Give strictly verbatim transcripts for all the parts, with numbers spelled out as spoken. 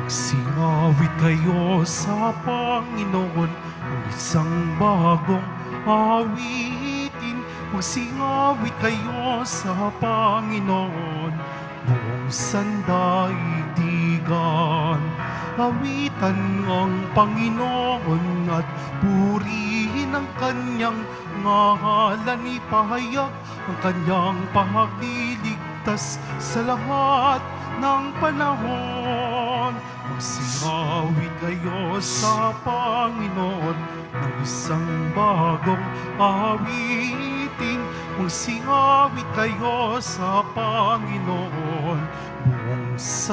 Singawit kayo sa Panginoon ng isang bagong awitin. Magsingawit kayo sa Panginoon buong sandaigdigan. Awitan ang Panginoon at purihin ang kanyang ngalan. Ipahayag ang kanyang pagdiligtas sa lahat ng panahon. Magsingawit kayo sa Panginoon ng isang bagong awitin. Magsingawit kayo sa Panginoon buong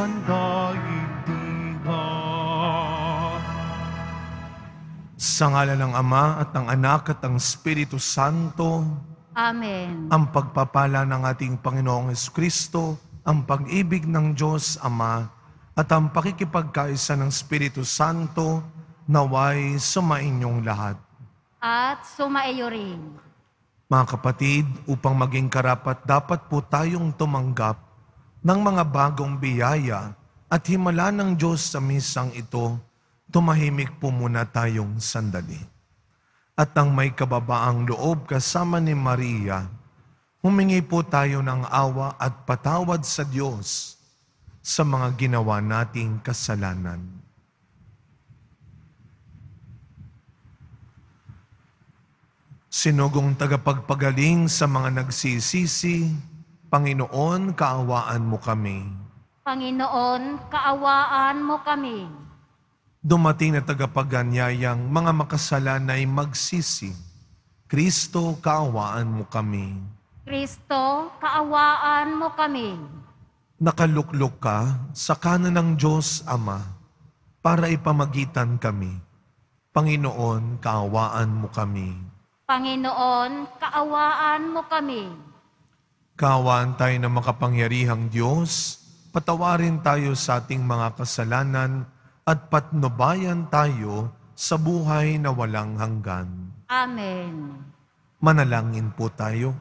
sandaigdigan. Sa ngalan ng Ama at ng Anak at ng Espiritu Santo. Amen. Ang pagpapala ng ating Panginoong Jesucristo, ang pag-ibig ng Diyos Ama, at ang pakikipagkaisa ng Espiritu Santo naway sumainyong lahat. At sumaiyo rin. Mga kapatid, upang maging karapat dapat po tayong tumanggap ng mga bagong biyaya at himala ng Diyos sa misang ito, tumahimik po muna tayong sandali. At ang may kababaang loob kasama ni Maria, humingi po tayo ng awa at patawad sa Diyos sa mga ginawa nating kasalanan. Sinugong tagapagpagaling sa mga nagsisisi, Panginoon, kaawaan mo kami. Panginoon, kaawaan mo kami. Dumating na tagapaganyayang mga makasalanay magsisi, Kristo, kaawaan mo kami. Kristo, kaawaan mo kami. Nakaluklok ka sa kanan ng Diyos Ama para ipamagitan kami. Panginoon, kaawaan mo kami. Panginoon, kaawaan mo kami. Kaawaan tayo ng makapangyarihang Diyos, patawarin tayo sa ating mga kasalanan at patnubayan tayo sa buhay na walang hanggan. Amen. Manalangin po tayo.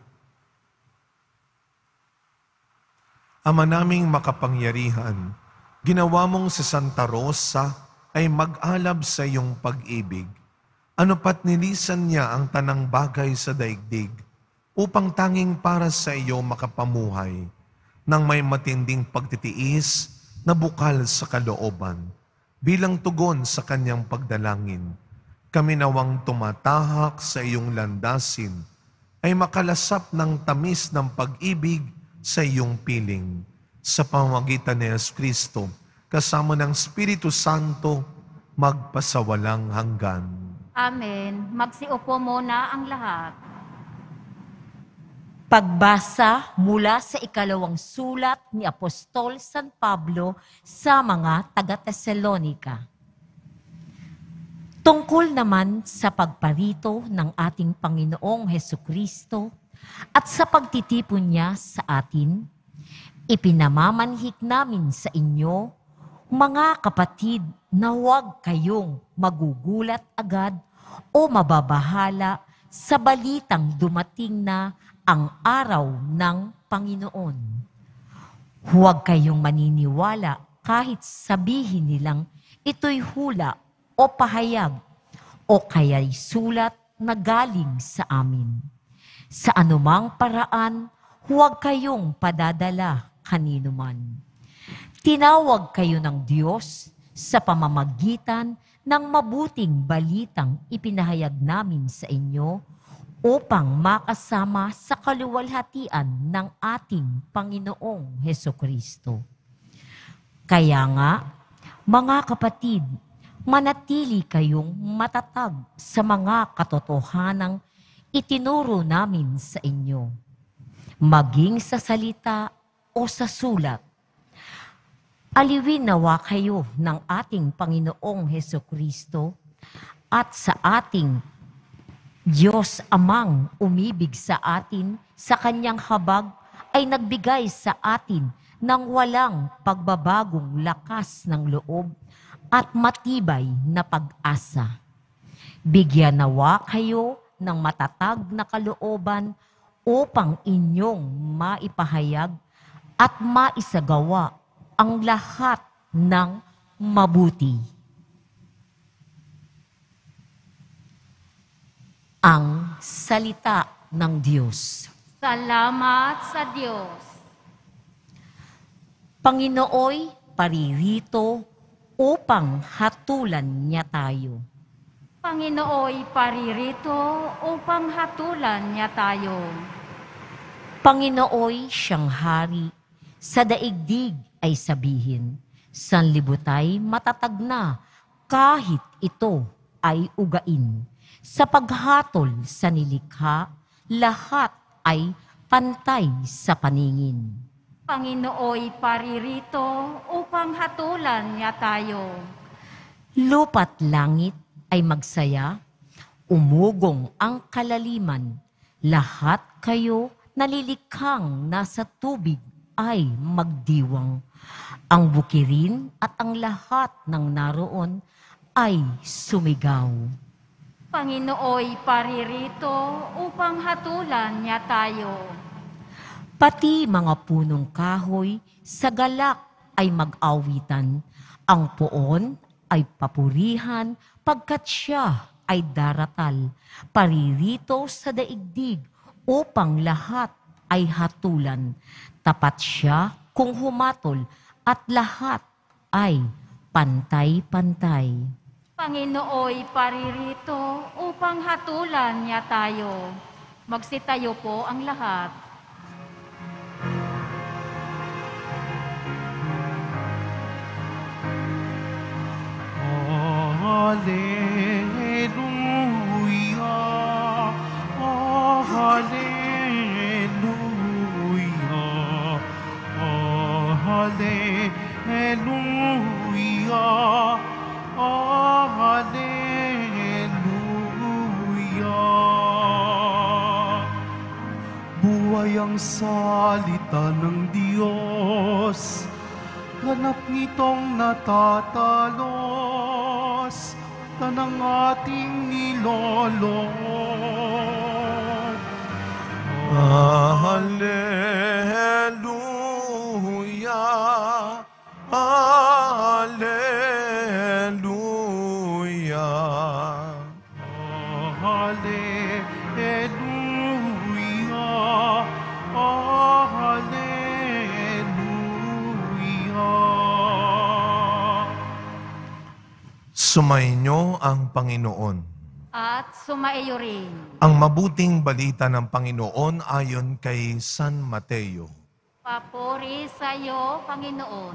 Ama naming makapangyarihan, ginawa mong si Santa Rosa ay mag-alab sa iyong pag-ibig. Ano pat nilisan niya ang tanang bagay sa daigdig upang tanging para sa iyo makapamuhay nang may matinding pagtitiis na bukal sa kalooban. Bilang tugon sa kanyang pagdalangin, kami nawang tumatahak sa iyong landasin ay makalasap ng tamis ng pag-ibig sa iyong piling. Sa pamamagitan ni Jesucristo, kasama ng Espiritu Santo, magpasawalang hanggan. Amen. Magsiupo muna ang lahat. Pagbasa mula sa ikalawang sulat ni Apostol San Pablo sa mga taga-Tesalonika. Tungkol naman sa pagparito ng ating Panginoong Hesukristo at sa pagtitipon niya sa atin, ipinamamanhik namin sa inyo, mga kapatid, na huwag kayong magugulat agad o mababahala sa balitang dumating na ang araw ng Panginoon. Huwag kayong maniniwala kahit sabihin nilang ito'y hula o pahayag o kaya'y sulat na galing sa amin. Sa anumang paraan, huwag kayong padadala kanino man. Tinawag kayo ng Diyos sa pamamagitan ng mabuting balitang ipinahayag namin sa inyo upang makasama sa kaluwalhatian ng ating Panginoong Hesukristo. Kaya nga, mga kapatid, manatili kayong matatag sa mga katotohanang itinuro namin sa inyo, maging sa salita o sa sulat. Aliwin nawa kayo ng ating Panginoong Hesukristo at sa ating Diyos Amang umibig sa atin sa kanyang habag ay nagbigay sa atin ng walang pagbabagong lakas ng loob at matibay na pag-asa. Bigyan nawa kayo ng matatag na kalooban upang inyong maipahayag at maisagawa ang lahat ng mabuti. Ang salita ng Diyos. Salamat sa Diyos. Panginooy paririto upang hatulan niya tayo. Panginooy paririto upang hatulan niya tayo. Panginooy siyang hari, sa daigdig ay sabihin, sanlibutay matatag na, kahit ito ay ugain. Sa paghatol sa nilikha, lahat ay pantay sa paningin. Panginooy paririto upang hatulan niya tayo. Lupa't langit ay magsaya, umugong ang kalaliman, lahat kayo nalilikhang nasa tubig ay magdiwang. Ang bukirin at ang lahat ng naroon ay sumigaw. Panginooy paririto upang hatulan niya tayo. Pati mga punong kahoy sa galak ay mag-awitan. Ang poon ay papurihan pagkat siya ay daratal. Paririto sa daigdig upang lahat ay hatulan. Tapat siya kung humatol at lahat ay pantay-pantay. Panginooy paririto upang hatulan niya tayo. Magsitayo po ang lahat. Hallelujah, oh hallelujah, oh hallelujah, oh hallelujah. Buhay ang salita ng Diyos, ganap nitong natatalos, tanang ating nilolong. Hallelujah, hallelujah, oh, hallelujah, oh, hallelujah. Sumainyo ang Panginoon. At sumaiyo rin. Ang mabuting balita ng Panginoon ayon kay San Mateo. Papuri sa iyo, Panginoon.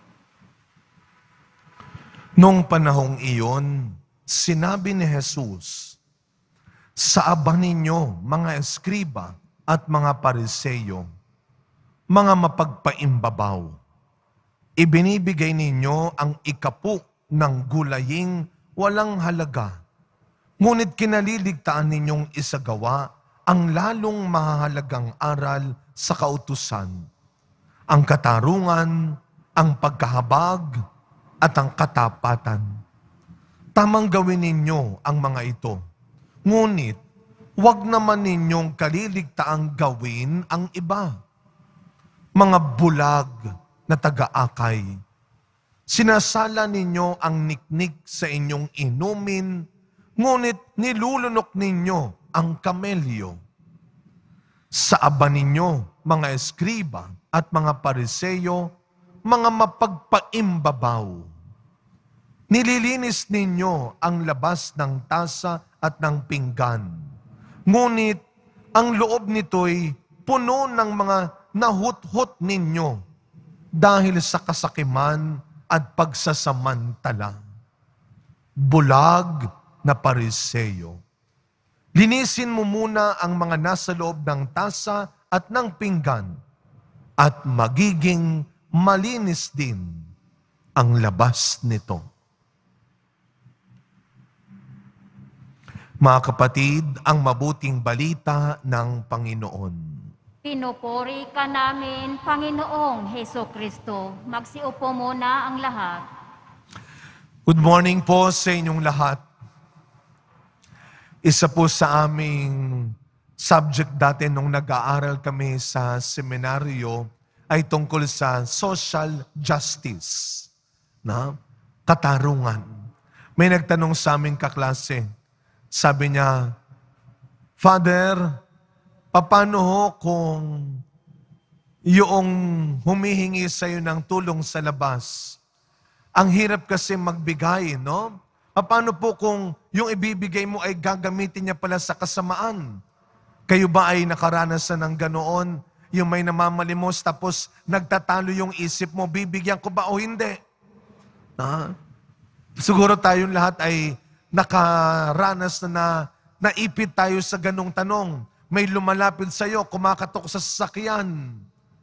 Noong panahong iyon, sinabi ni Jesus, sa aba ninyo, mga eskriba at mga pariseyo, mga mapagpaimbabaw, ibinibigay ninyo ang ikapu ng gulaying walang halaga, ngunit kinaliligtaan ninyong isagawa ang lalong mahalagang aral sa kautusan, ang katarungan, ang pagkahabag, at ang katapatan. Tamang gawin ninyo ang mga ito, ngunit huwag naman ninyong kaliligtaang gawin ang iba. Mga bulag na taga-akay, sinasala ninyo ang niknik sa inyong inumin, ngunit nilulunok ninyo ang kamelyo. Sa aba ninyo, mga eskriba at mga pariseyo, mga mapagpaimbabaw, nililinis ninyo ang labas ng tasa at ng pinggan, ngunit ang loob nito'y puno ng mga nahut-hut ninyo dahil sa kasakiman at pagsasamantala. Bulag na pariseyo, linisin mo muna ang mga nasa loob ng tasa at ng pinggan at magiging malinis din ang labas nito. Mga kapatid, ang mabuting balita ng Panginoon. Pinupuri ka namin, Panginoong Heso Kristo. Magsiupo muna ang lahat. Good morning po sa inyong lahat. Isa po sa aming subject dati nung nag-aaral kami sa seminaryo ay tungkol sa social justice. Na? katarungan. May nagtanong sa aming kaklase. Sabi niya, Father, paano ho kung yung humihingi sa'yo ng tulong sa labas? Ang hirap kasi magbigay, no? Paano po kung yung ibibigay mo ay gagamitin niya pala sa kasamaan? Kayo ba ay nakaranas na ng ganoon? Yung may namamalimos tapos nagtatalo yung isip mo, bibigyan ko ba o hindi? Ha? Siguro tayong lahat ay nakaranas na, na naipit tayo sa ganong tanong. May lumalapit sa iyo, kumakatok sa sasakyan.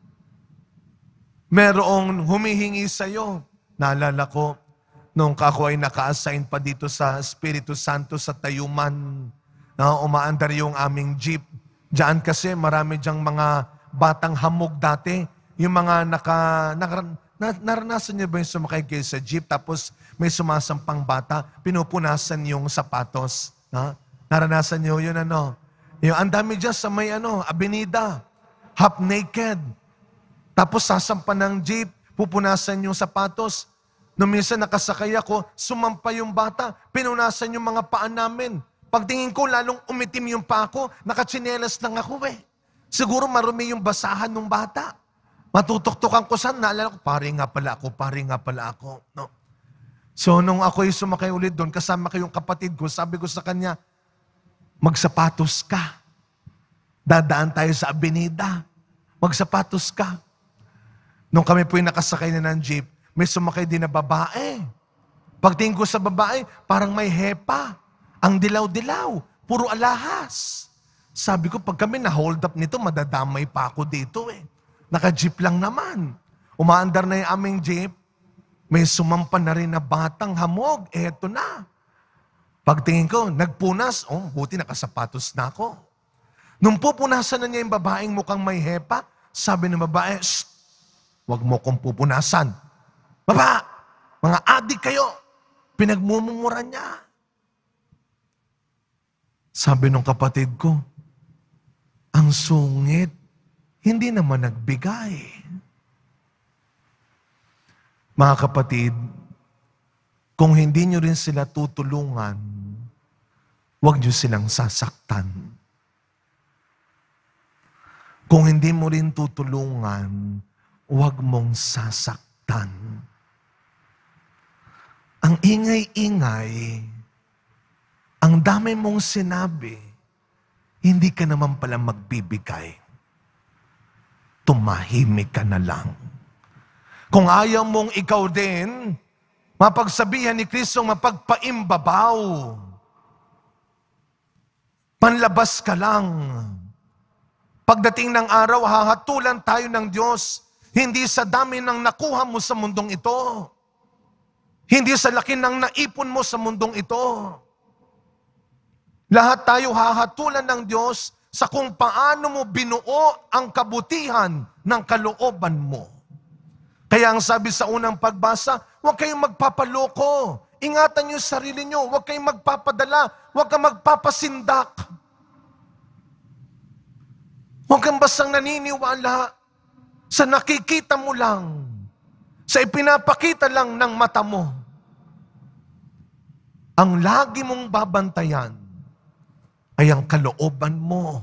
Merong humihingi sa iyo. Naalala ko, nung ako ay naka-assign pa dito sa Espiritu Santo sa Tayuman, na umaandar yung aming jeep. Diyan kasi marami diyang mga batang hamog dati. Yung mga naka, naka na, naranasan niyo ba yung sumakay kayo sa jeep tapos may sumasampang bata, pinupunasan yung sapatos. Ha? Naranasan niyo yun ano? Yung ang dami dyan sa may ano, abenida, half naked. Tapos sasampan ng jeep, pupunasan yung sapatos. Nung minsan nakasakay ako, sumampa yung bata, pinunasan yung mga paa namin. Pagtingin ko, lalong umitim yung paa ko, nakatsinelas lang ako eh. Siguro marumi yung basahan ng bata. Matutoktokan ko saan, naalala ko, pare nga pala ako, pare nga pala ako. No? So nung ako'y sumakay ulit doon, kasama ko yung kapatid ko, sabi ko sa kanya, magsapatos ka. Dadaan tayo sa abenida. Magsapatos ka. Nung kami po'y nakasakay na ng jeep, may sumakay din na babae. Pagtingin ko sa babae, parang may hepa. Ang dilaw-dilaw. Puro alahas. Sabi ko, pag kami na-hold up nito, madadamay pa ako dito eh. Naka-jeep lang naman. Umaandar na yung aming jeep. May sumampan na rin na batang hamog. Eto na. Pagtingin ko, nagpunas. Oh, buti nakasapatos na ako. Nung pupunasan na niya yung babaeng mukhang may hepa, sabi ng babae, shh, huwag mo kong pupunasan. Baba, mga adik kayo. Pinagmumura niya. Sabi ng kapatid ko, ang sungit, hindi naman nagbigay. Mga kapatid, kung hindi nyo rin sila tutulungan, huwag nyo silang sasaktan. Kung hindi mo rin tutulungan, huwag mong sasaktan. Ang ingay-ingay, ang dami mong sinabi, hindi ka naman pala magbibigay. Tumahimik ka na lang. Kung ayaw mong ikaw din, mapagsabihan ni Kristo mapagpaimbabaw. Panlabas ka lang. Pagdating ng araw, hahatulan tayo ng Diyos. Hindi sa dami ng nakuha mo sa mundong ito. Hindi sa laki ng naipon mo sa mundong ito. Lahat tayo hahatulan ng Diyos sa kung paano mo binuo ang kabutihan ng kalooban mo. Kaya ang sabi sa unang pagbasa, huwag kayong magpapaloko. Ingatan niyo sa sarili niyo. Huwag kayong magpapadala. Huwag kang magpapasindak. Huwag kang bastang naniniwala sa nakikita mo lang, sa ipinapakita lang ng mata mo. Ang lagi mong babantayan ay ang kalooban mo.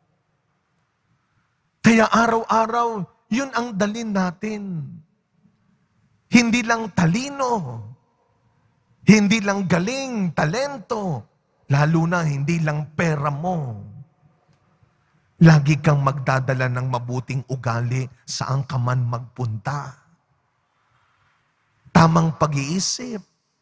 Kaya araw-araw, yun ang dalin natin. Hindi lang talino, hindi lang galing, talento, lalo na hindi lang pera mo. Lagi kang magdadala ng mabuting ugali saan ka man magpunta. Tamang pag-iisip,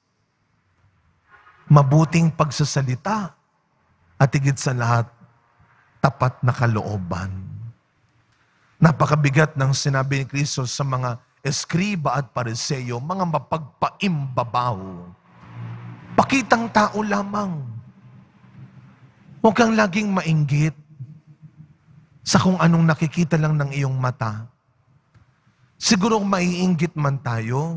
mabuting pagsasalita, at higit sa lahat, tapat na kalooban. Napakabigat ng sinabi ni Kristo sa mga eskriba at pariseyo, mga mapagpaimbabaw. Pakitang tao lamang. Huwag kang laging mainggit sa kung anong nakikita lang ng iyong mata. Siguro maiinggit man tayo,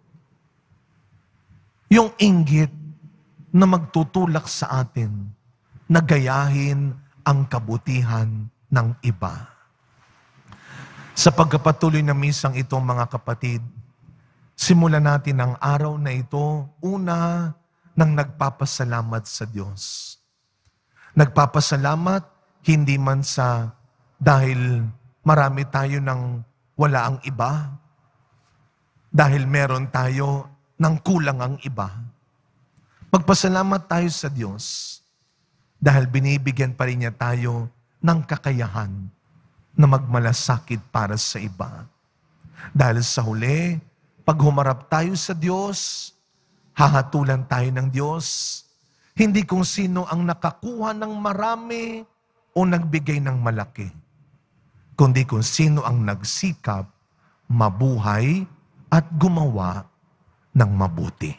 yung inggit na magtutulak sa atin, na gayahin ang kabutihan ng iba. Sa pagkapatuloy na misang ito, mga kapatid, Simulan natin ang araw na ito, una, ng nagpapasalamat sa Diyos. Nagpapasalamat, hindi man sa dahil marami tayo ng wala ang iba, dahil meron tayo ng kulang ang iba. Magpasalamat tayo sa Diyos dahil binibigyan pa rin niya tayo ng kakayahan na magmalasakit para sa iba. Dahil sa huli, pag humarap tayo sa Diyos, hahatulan tayo ng Diyos, hindi kung sino ang nakakuha ng marami o nagbigay ng malaki, kundi kung sino ang nagsikap, mabuhay at gumawa ng mabuti.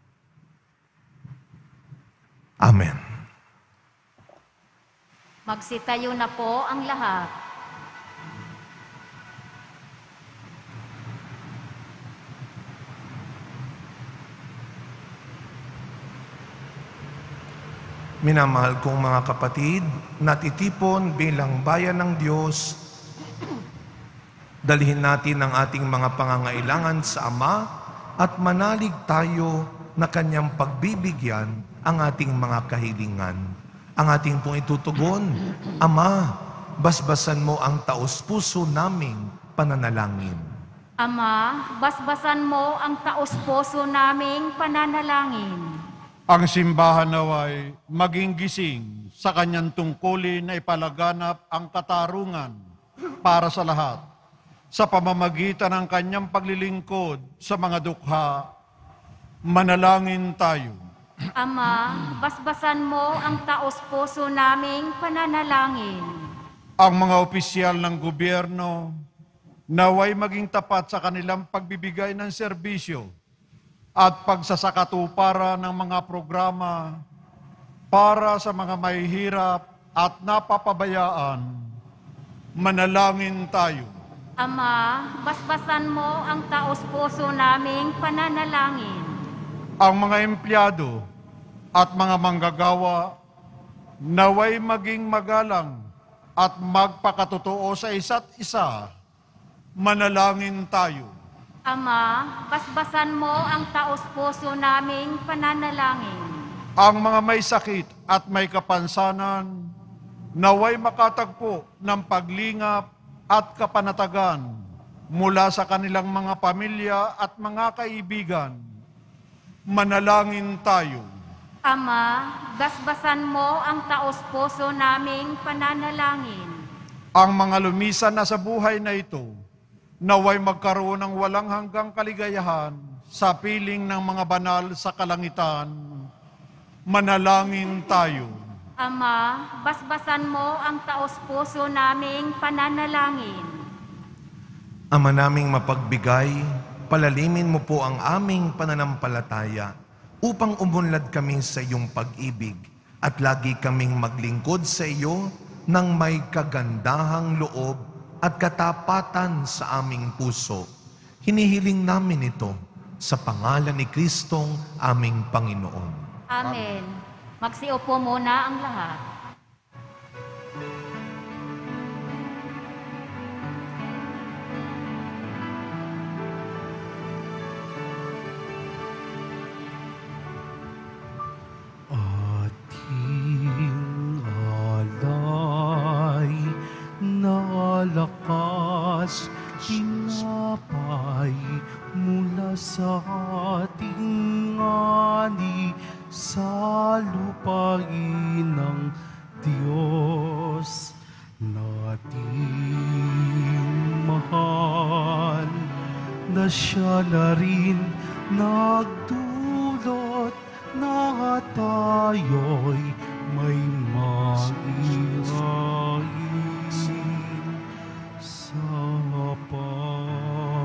Amen. Magsitayo na po ang lahat. Minamahal kong mga kapatid, natitipon bilang bayan ng Diyos, dalhin natin ang ating mga pangangailangan sa Ama at manalig tayo na Kanyang pagbibigyan ang ating mga kahilingan. Ang ating pong itutugon, Ama, basbasan mo ang taos-puso naming pananalangin. Ama, basbasan mo ang taos-puso naming pananalangin. Ang simbahan naway maging gising sa kanyang tungkulin na ipalaganap ang katarungan para sa lahat sa pamamagitan ng kanyang paglilingkod sa mga dukha. Manalangin tayo. Ama, basbasan mo ang taos-puso naming pananalangin. Ang mga opisyal ng gobyerno naway maging tapat sa kanilang pagbibigay ng serbisyo at pagsasakatuparan ng mga programa para sa mga mahihirap at napapabayaan. Manalangin tayo. Ama, basbasan mo ang taos-puso naming pananalangin. Ang mga empleyado at mga manggagawa naway maging magalang at magpakatotoo sa isa't isa. Manalangin tayo. Ama, basbasan mo ang taos-puso naming pananalangin. Ang mga may sakit at may kapansanan naway makatagpo ng paglingap at kapanatagan mula sa kanilang mga pamilya at mga kaibigan. Manalangin tayo. Ama, basbasan mo ang taos-puso naming pananalangin. Ang mga lumisan na sa buhay na ito naway magkaroon ng walang hanggang kaligayahan sa piling ng mga banal sa kalangitan. Manalangin tayo. Ama, basbasan mo ang taos-puso naming pananalangin. Ama naming mapagbigay, palalimin mo po ang aming pananampalataya upang umunlad kami sa iyong pag-ibig at lagi kaming maglingkod sa iyo ng may kagandahang loob at katapatan sa aming puso. Hinihiling namin ito sa pangalan ni Kristong aming Panginoon. Amen. Magsiupo muna ang lahat. Ating alay na lakas, pinapay mula sa ating ani sa lupain ng Diyos nating mahal, na siya na rin nagdulot na tayo'y may maihain sa pag.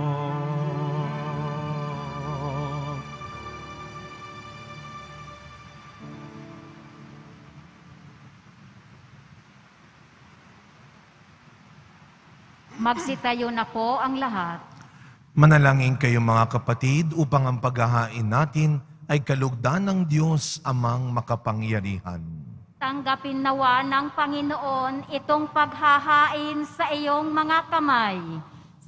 Magsitayo na po ang lahat. Manalangin kayo mga kapatid upang ang paghahain natin ay kalugdan ng Diyos amang makapangyarihan. Tanggapin nawa ng Panginoon itong paghahain sa iyong mga kamay.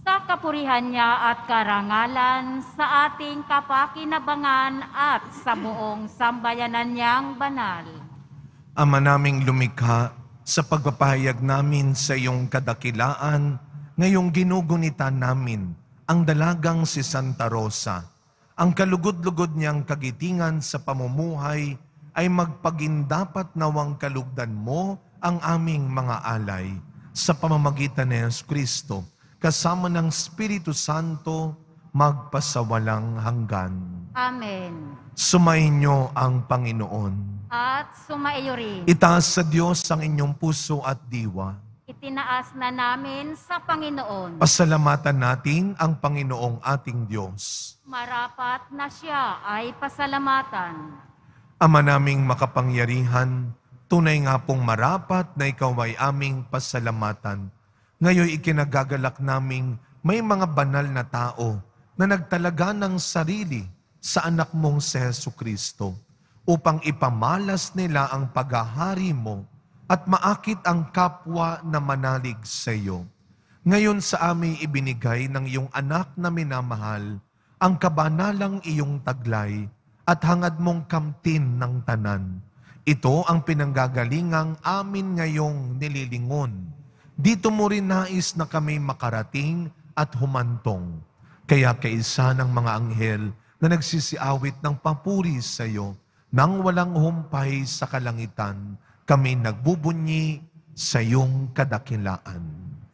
sa kapurihan niya at karangalan, sa ating kapakinabangan at sa buong sambayanan niyang banal. Ama naming lumikha, sa pagpapahayag namin sa iyong kadakilaan, ngayong ginugunitan namin ang dalagang si Santa Rosa. Ang kalugod-lugod niyang kagitingan sa pamumuhay ay magpagindapat nawang kalugdan mo ang aming mga alay. Sa pamamagitan ni Yesu Kristo, kasama ng Espiritu Santo, magpasawalang hanggan. Amen. Sumainyo ang Panginoon. At sumaiyo rin. Itaas sa Diyos ang inyong puso at diwa. Itinaas na namin sa Panginoon. Pasalamatan natin ang Panginoong ating Diyos. Marapat na siya ay pasalamatan. Ama naming makapangyarihan, tunay nga pong marapat na ikaw ay aming pasalamatan. Ngayon ikinagagalak naming may mga banal na tao na nagtalaga ng sarili sa anak mong si Jesu Kristo upang ipamalas nila ang paghahari mo at maakit ang kapwa na manalig sa iyo. Ngayon sa amin ibinigay ng iyong anak na minamahal ang kabanalang iyong taglay at hangad mong kamtin ng tanan. Ito ang pinanggagalingang amin ngayong nililingon. Dito mo rin nais na kami makarating at humantong. Kaya kaisa ng mga anghel na nagsisiawit ng papuri sa iyo, nang walang humpay sa kalangitan, kami nagbubunyi sa iyong kadakilaan.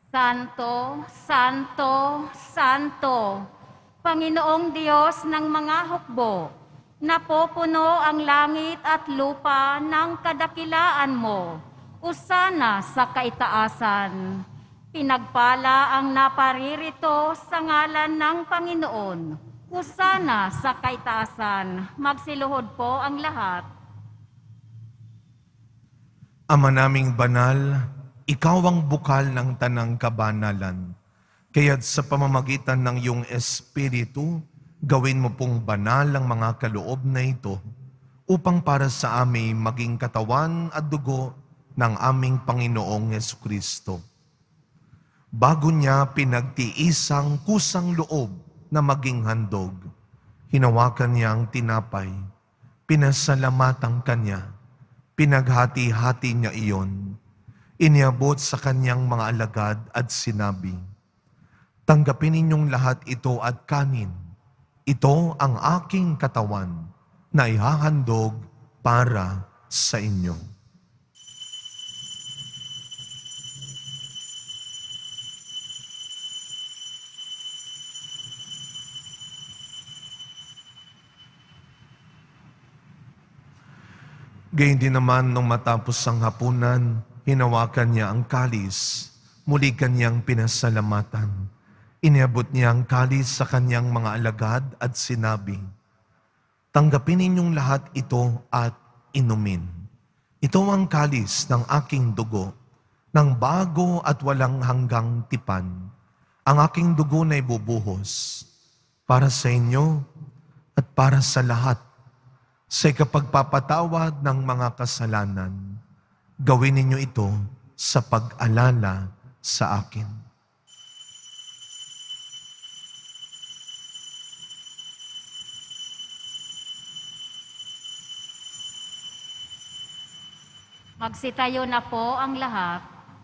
Santo, Santo, Santo, Panginoong Diyos ng mga hukbo, napupuno ang langit at lupa ng kadakilaan mo. Usana sa kaitaasan. Pinagpala ang naparirito sa ngalan ng Panginoon. Usana sa kaitaasan. Magsiluhod po ang lahat. Ama naming banal, ikaw ang bukal ng tanang kabanalan. Kaya't sa pamamagitan ng iyong Espiritu, gawin mo pong banal ang mga kaloob na ito upang para sa amin maging katawan at dugo ng aming Panginoong Yesu Kristo. Bago niya pinagtiisang kusang loob na maging handog, hinawakan niya ang tinapay, pinasalamatan kanya, pinaghati-hati niya iyon, iniabot sa kanyang mga alagad at sinabi, "Tanggapin ninyong lahat ito at kanin. Ito ang aking katawan na ihahandog para sa inyo." Gayun din naman nung matapos ang hapunan, hinawakan niya ang kalis, muli kanyang pinasalamatan. Iniabot niya ang kalis sa kanyang mga alagad at sinabi, "Tanggapin ninyong lahat ito at inumin. Ito ang kalis ng aking dugo, ng bago at walang hanggang tipan. Ang aking dugo na ibubuhos para sa inyo at para sa lahat sa ikapagpapatawad ng mga kasalanan. Gawin ninyo ito sa pag-alala sa akin." Magsitayo na po ang lahat.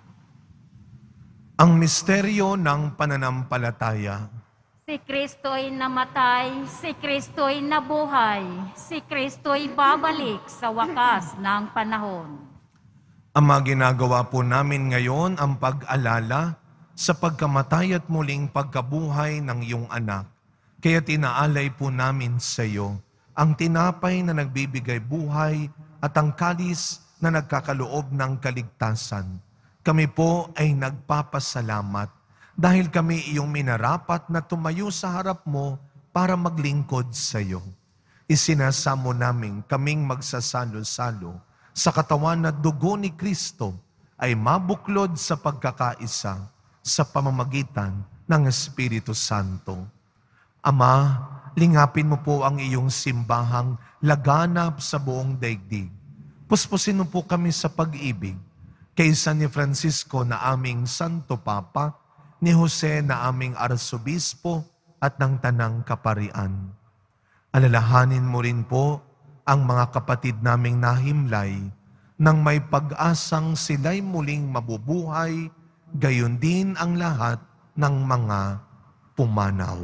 Ang misteryo ng pananampalataya. Si Kristo'y namatay, si Kristo'y nabuhay, si Kristo'y babalik sa wakas ng panahon. Ama, ginagawa po namin ngayon ang pag-alala sa pagkamatay at muling pagkabuhay ng iyong anak. Kaya tinaalay po namin sa iyo ang tinapay na nagbibigay buhay at ang kalis na nagkakaloob ng kaligtasan. Kami po ay nagpapasalamat dahil kami iyong minarapat na tumayo sa harap mo para maglingkod sa iyo. Isinasamo namin kaming magsasalo-salo sa katawan na dugo ni Kristo ay mabuklod sa pagkakaisa sa pamamagitan ng Espiritu Santo. Ama, lingapin mo po ang iyong simbahang laganap sa buong daigdig. Puspusin mo po kami sa pag-ibig kaysa ni Francisco na aming Santo Papa, ni Jose na aming arsobispo at ng tanang kaparian. Alalahanin mo rin po ang mga kapatid naming nahimlay nang may pag-asang sila'y muling mabubuhay, gayon din ang lahat ng mga pumanaw.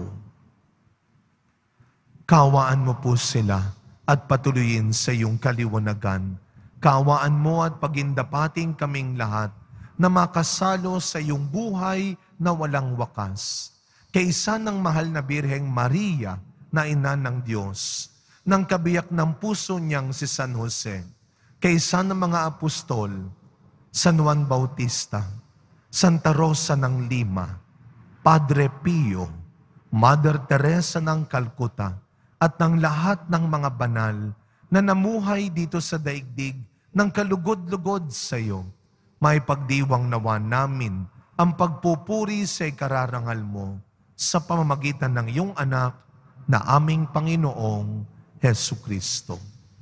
Kawaan mo po sila at patuloyin sa iyong kaliwanagan. Kawaan mo at pagindapating kaming lahat na makasalo sa iyong buhay na walang wakas. Kaisa ng mahal na Birheng Maria na ina ng Diyos, ng kabiyak ng puso niyang si San Jose, kaisa ng mga apostol, San Juan Bautista, Santa Rosa ng Lima, Padre Pio, Mother Teresa ng Calcutta, at ng lahat ng mga banal na namuhay dito sa daigdig ng kalugod-lugod sa iyo, may pagdiwang nawa namin ang pagpupuri sa ikararangal mo sa pamamagitan ng iyong anak na aming Panginoong Hesukristo.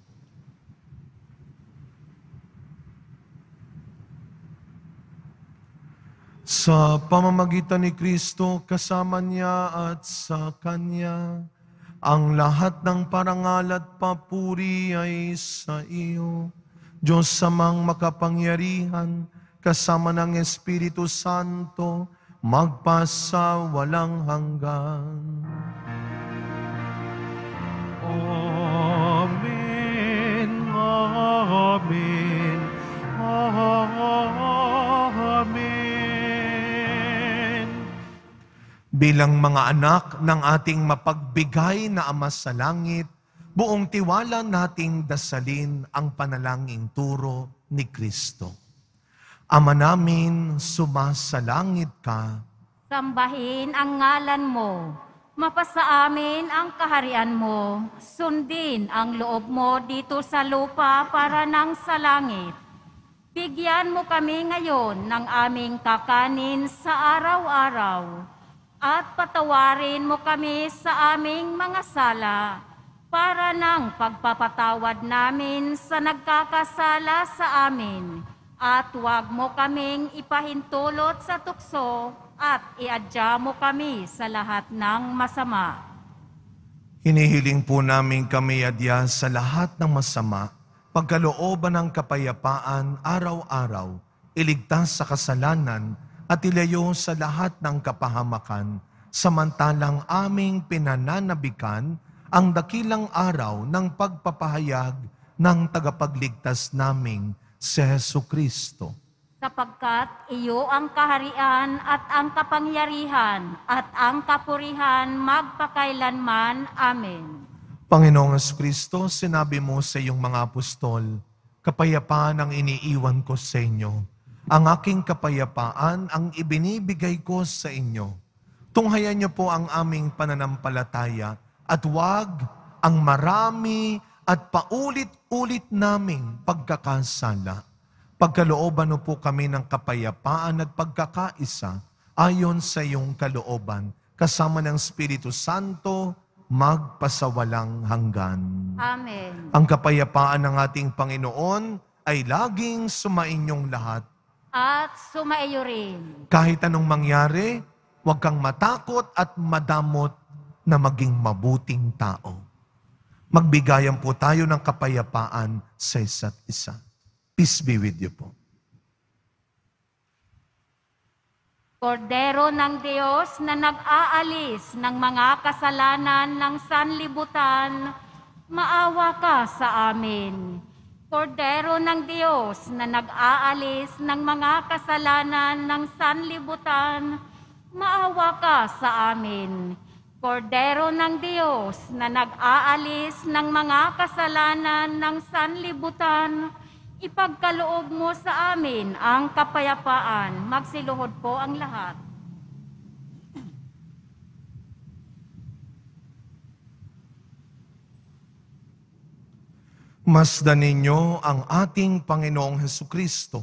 Sa pamamagitan ni Kristo, kasama niya at sa Kanya, ang lahat ng parangal at papuri ay sa iyo, Diyos Amang makapangyarihan, kasama ng Espiritu Santo, magpasa walang hanggan. Amen, amen, amen. Bilang mga anak ng ating mapagbigay na Ama sa langit, buong tiwala nating dasalin ang panalangin turo ni Kristo. Ama namin, sumasalangit ka. Sambahin ang ngalan mo. Mapasa amin ang kaharian mo. Sundin ang loob mo dito sa lupa para nang sa langit. Bigyan mo kami ngayon ng aming kakanin sa araw-araw. At patawarin mo kami sa aming mga sala para nang pagpapatawad namin sa nagkakasala sa amin. At huwag mo kaming ipahintulot sa tukso at iadya mo kami sa lahat ng masama. Hinihiling po namin kami adya sa lahat ng masama, pagkalooban ng kapayapaan araw-araw, iligtas sa kasalanan at ilayo sa lahat ng kapahamakan, samantalang aming pinananabikan ang dakilang araw ng pagpapahayag ng tagapagligtas naming si Hesukristo. Sapagkat iyo ang kaharian at ang kapangyarihan at ang kapurihan magpakailanman. Amen. Panginoong Hesukristo, sinabi mo sa iyong mga apostol, kapayapaan ang iniiwan ko sa inyo. Ang aking kapayapaan ang ibinibigay ko sa inyo. Tunghayan niyo po ang aming pananampalataya at huwag ang marami at paulit-ulit naming pagkakasala. Pagkalooban mo po kami ng kapayapaan at pagkakaisa ayon sa iyong kalooban, kasama ng Espiritu Santo, magpasawalang hanggan. Amen. Ang kapayapaan ng ating Panginoon ay laging sumainyong lahat. At sumaiyo rin. Kahit anong mangyari, huwag kang matakot at madamot na maging mabuting tao. Magbigayan po tayo ng kapayapaan sa isa't isa. Peace be with you po. Kordero ng Diyos na nag-aalis ng mga kasalanan ng sanlibutan, maawa ka sa amin. Kordero ng Diyos na nag-aalis ng mga kasalanan ng sanlibutan, maawa ka sa amin. Kordero ng Diyos na nag-aalis ng mga kasalanan ng sanlibutan, ipagkaloob mo sa amin ang kapayapaan. Magsiluhod po ang lahat. Masdan ninyo ang ating Panginoong Hesukristo.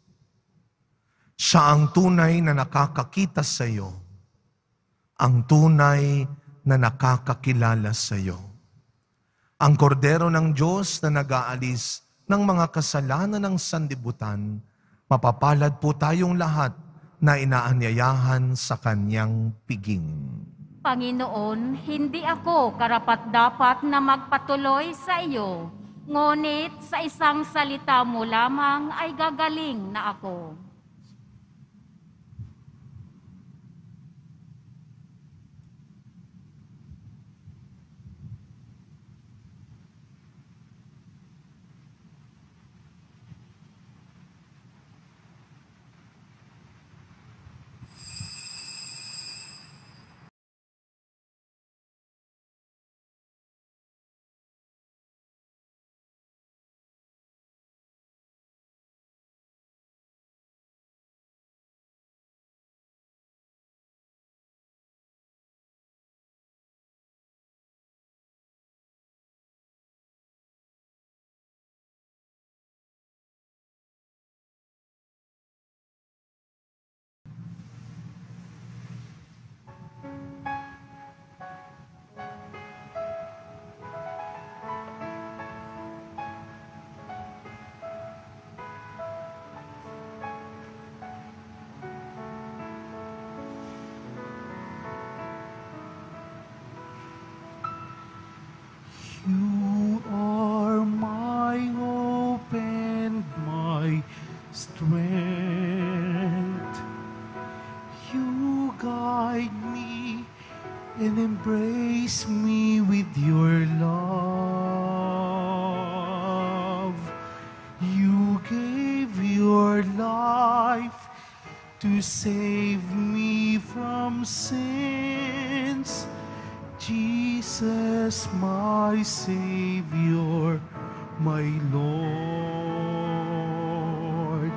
Siya ang tunay na nakakakita sa iyo. Ang tunay na nakakakilala sa iyo. Ang kordero ng Diyos na nag-aalis ng mga kasalanan ng sanlibutan, mapapalad po tayong lahat na inaanyayahan sa kanyang piging. Panginoon, hindi ako karapat-dapat na magpatuloy sa iyo, ngunit sa isang salita mo lamang ay gagaling na ako. You are my hope and my strength. You guide me and embrace me with your love. You gave your life to save me from sins. Jesus, my Savior, my Lord.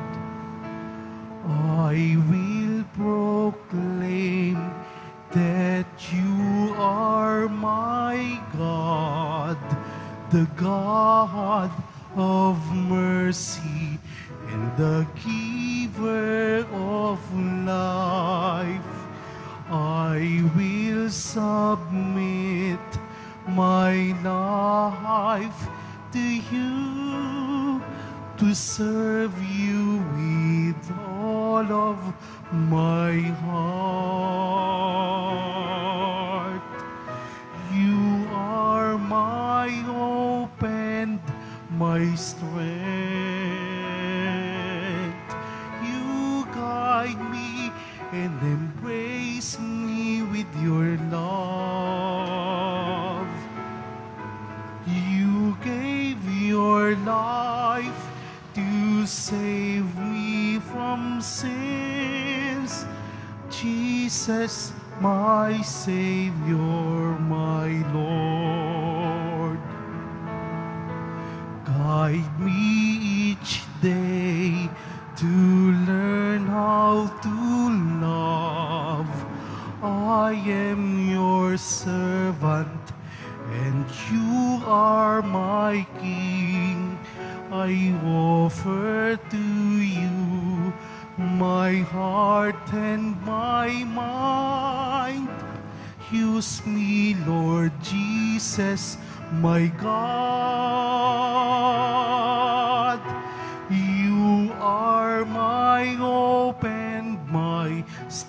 I will proclaim that you are my God, the God of mercy and the giver of life. I will submit my life to you, to serve you with all of my heart. You are my hope and my strength. You guide me and embrace me with your love. You gave your life to save me from sins. Jesus, my Savior, my Lord. Guide me each day to learn how to love. I am your servant, and you are my King. I offer to you my heart and my mind. Use me, Lord Jesus, my God. You are my hope and my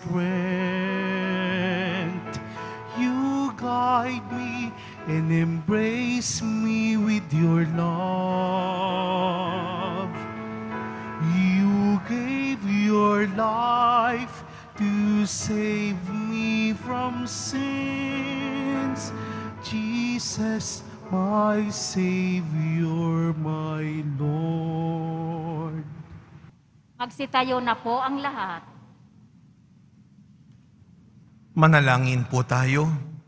strength. You guide me and embrace me with your love. You gave your life to save me from sins. Jesus, my Savior, my Lord. Magsitayo na po ang lahat. Manalangin po tayo.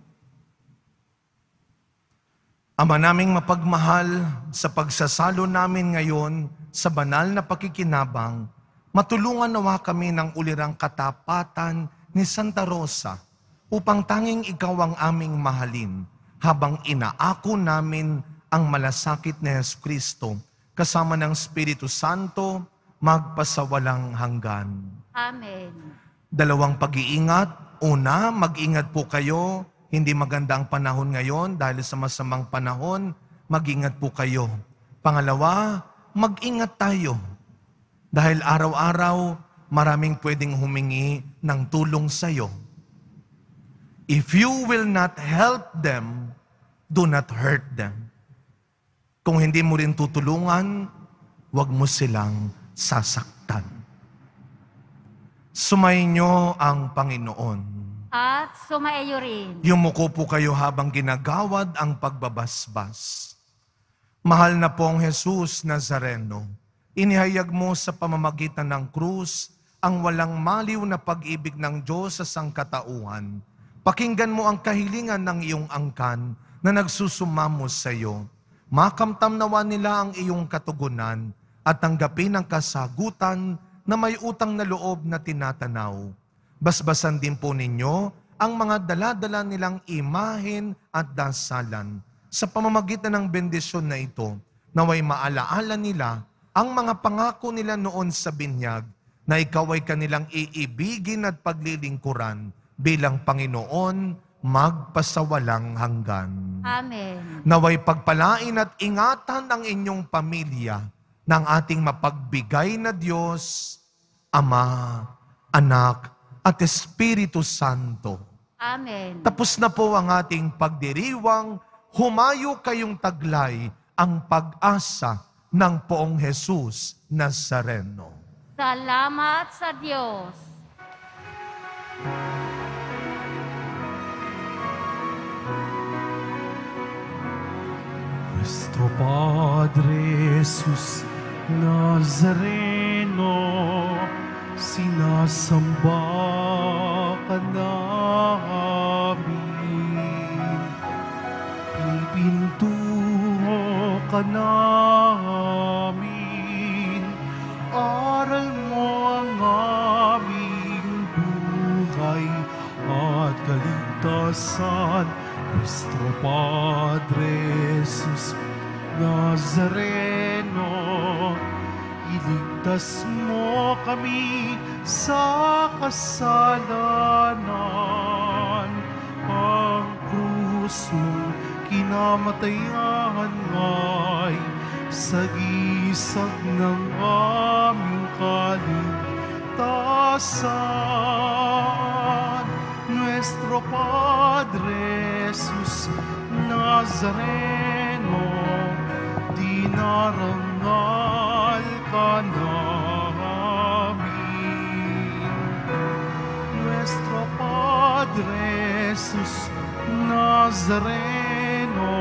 Ama naming mapagmahal, sa pagsasalo namin ngayon sa banal na pakikinabang, matulungan nawa kami ng ulirang katapatan ni Santa Rosa upang tanging ikaw ang aming mahalin habang inaako namin ang malasakit ni Jesucristo kasama ng Espiritu Santo magpasawalang hanggan. Amen. Dalawang pag-iingat. Una, mag-ingat po kayo. Hindi maganda ang panahon ngayon dahil sa masamang panahon, mag-ingat po kayo. Pangalawa, mag-ingat tayo. Dahil araw-araw, maraming pwedeng humingi ng tulong sa iyo. If you will not help them, do not hurt them. Kung hindi mo rin tutulungan, huwag mo silang sasaktan. Sumainyo ang Panginoon. At sumaiyo rin. Yumuko po kayo habang ginagawad ang pagbabasbas. Mahal na pong Jesus Nazareno, inihayag mo sa pamamagitan ng krus ang walang maliw na pag-ibig ng Diyos sa sangkatauhan. Pakinggan mo ang kahilingan ng iyong angkan na nagsusumamo sa iyo. Makamtam nawa nila ang iyong katugunan at tanggapin ang kasagutan na may utang na loob na tinatanaw. Basbasan din po ninyo ang mga dala-dala nilang imahen at dasalan. Sa pamamagitan ng bendisyon na ito, naway maalaala nila ang mga pangako nila noon sa binyag na ikaw ay kanilang iibigin at paglilingkuran bilang Panginoon magpasawalang hanggan. Amen. Naway pagpalain at ingatan ang inyong pamilya ng ating mapagbigay na Diyos, Ama, Anak, at Espiritu Santo. Amen. Tapos na po ang ating pagdiriwang, humayo kayong taglay ang pag-asa ng Poong Jesus Nazareno. Salamat sa Diyos. Nuestro Padre Jesus Nazareno, sinasamba ka namin, ipintuho ka namin, aral mo ang aming buhay at kaligtasan. Nuestro Padre Jesus Nazareno, iligtas mo kami sa kasalanan. Ang krus mong kinamatayan ay sagisag ng aming kaligtasan. Nuestro Padre Jesus Nazareno, dinarangal ka namin. Nuestro Padre Jesus Nazareno,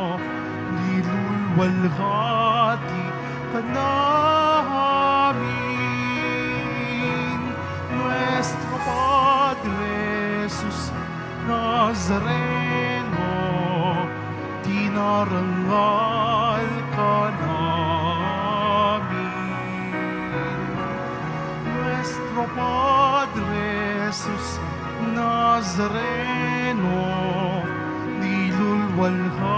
nilulwalhati ka namin. Nuestro Padre Jesus Nazareno, dinarangal ka namin. Nuestro Padre Jesus Nazareno, nilulwalhati